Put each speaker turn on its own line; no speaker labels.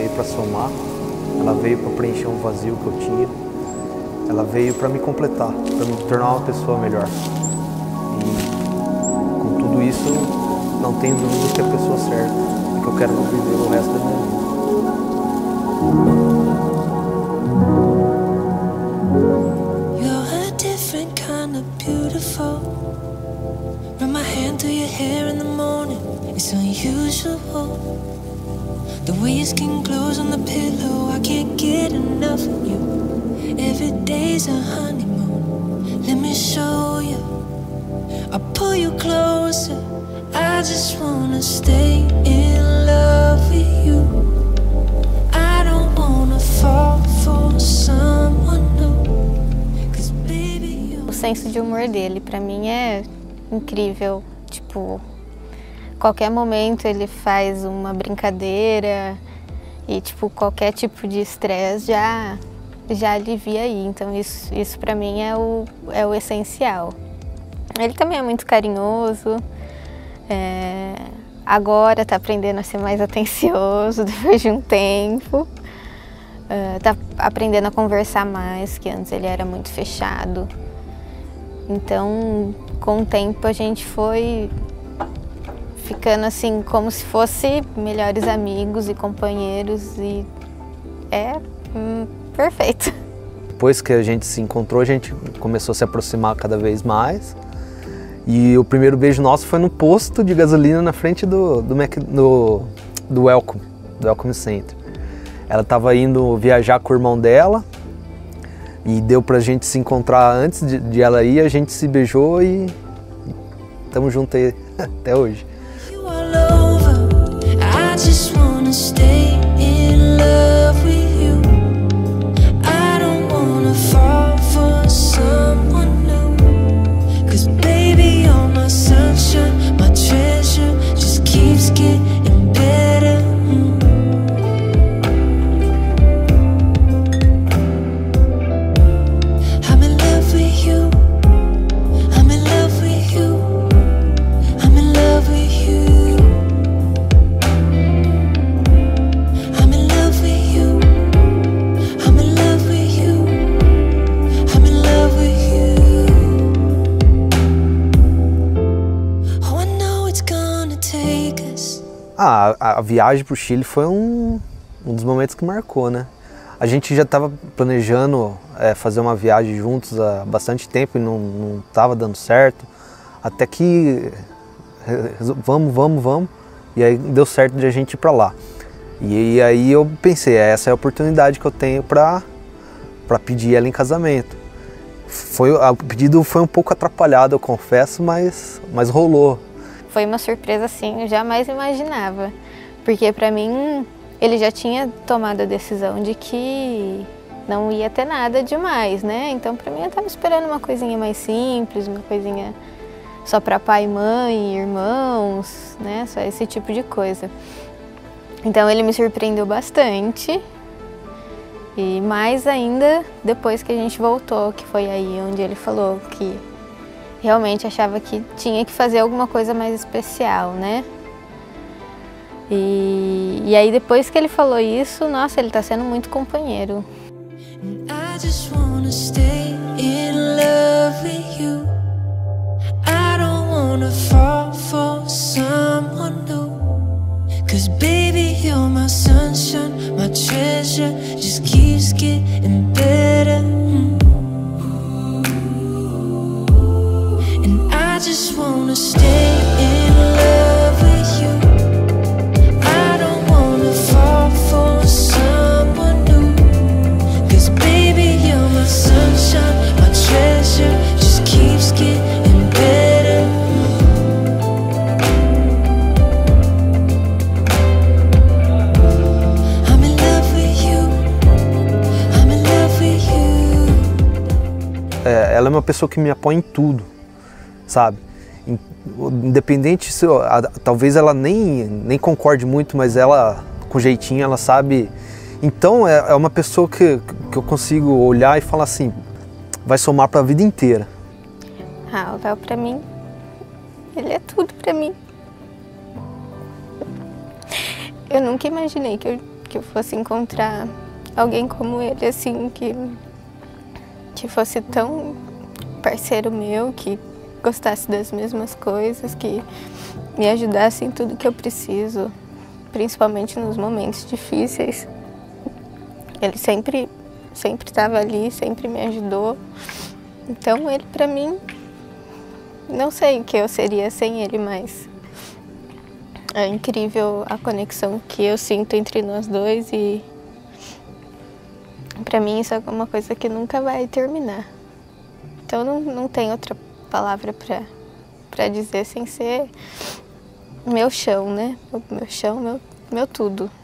veio para somar, ela veio para preencher um vazio que eu tinha, ela veio para me completar, para me tornar uma pessoa melhor. E com tudo isso, não tenho dúvida que é a pessoa certa e que eu quero viver o resto da minha vida.
You're a different kind of beautiful. Run my hand through your hair in the morning. It's unusual. The way your skin glows on the pillow, I can't get enough of you. Every day's a honeymoon. Let me show you. I'll pull you closer. I just wanna stay in love with you. I don't wanna fall for someone new. 'Cause baby,
O senso de humor dele, pra mim, é incrível. Tipo, qualquer momento ele faz uma brincadeira e, tipo, qualquer tipo de estresse já alivia aí. Então isso pra mim é o essencial. Ele também é muito carinhoso. Agora tá aprendendo a ser mais atencioso depois de um tempo. Tá aprendendo a conversar mais, que antes ele era muito fechado. Então, com o tempo a gente foi ficando assim como se fosse melhores amigos e companheiros e é perfeito.
Depois que a gente se encontrou, a gente começou a se aproximar cada vez mais. E o primeiro beijo nosso foi no posto de gasolina na frente do Welcome Center. Ela estava indo viajar com o irmão dela e deu pra gente se encontrar antes de ela ir, a gente se beijou e estamos juntos aí até hoje.
you all over. I just wanna stay in love with you. I don't wanna fall for someone new. 'Cause baby, you're my sunshine, my treasure. Just keeps getting better. I'm in love with you. I'm in love with you. I'm in love with you. I'm in love with you. I'm in love with you. I'm in love with you. Oh, I know it's gonna take us.
A viagem para o Chile foi um dos momentos que marcou, né? A gente já estava planejando fazer uma viagem juntos há bastante tempo e não estava dando certo. Até que vamos. E aí deu certo de a gente ir para lá. E aí eu pensei, essa é a oportunidade que eu tenho para pedir ela em casamento. O pedido foi um pouco atrapalhado, eu confesso, mas rolou.
Foi uma surpresa assim, eu jamais imaginava. Porque pra mim, ele já tinha tomado a decisão de que não ia ter nada demais, né? Então pra mim eu tava esperando uma coisinha mais simples, uma coisinha só pra pai, mãe, irmãos, né? Só esse tipo de coisa. Então ele me surpreendeu bastante. E mais ainda depois que a gente voltou, que foi aí onde ele falou que realmente achava que tinha que fazer alguma coisa mais especial, né? E aí depois que ele falou isso, nossa, ele tá sendo muito companheiro.
I just wanna stay in love with you. I don't wanna fall for someone new. 'Cause baby, you're my sunshine, my treasure. Just keeps getting better. And I just wanna stay in love with you. I don't wanna fall for someone new. 'Cause baby, you're my sunshine, my treasure. Just keeps getting better. I'm in love with you. I'm in love with you.
Ela é uma pessoa que me apoia em tudo, sabe? Independente se talvez ela nem concorde muito, mas ela com jeitinho ela sabe. Então é uma pessoa que eu consigo olhar e falar assim, vai somar para a vida inteira.
O Léo pra mim, ele é tudo pra mim. Eu nunca imaginei que eu que eu fosse encontrar alguém como ele, assim, que fosse tão parceiro meu, que gostasse das mesmas coisas, que me ajudasse em tudo que eu preciso, principalmente nos momentos difíceis. Ele sempre estava ali, sempre me ajudou. Então ele, para mim, não sei o que eu seria sem ele, mas é incrível a conexão que eu sinto entre nós dois e para mim isso é uma coisa que nunca vai terminar. Então não tem outra palavra para dizer sem ser meu chão, né? Meu chão, meu tudo.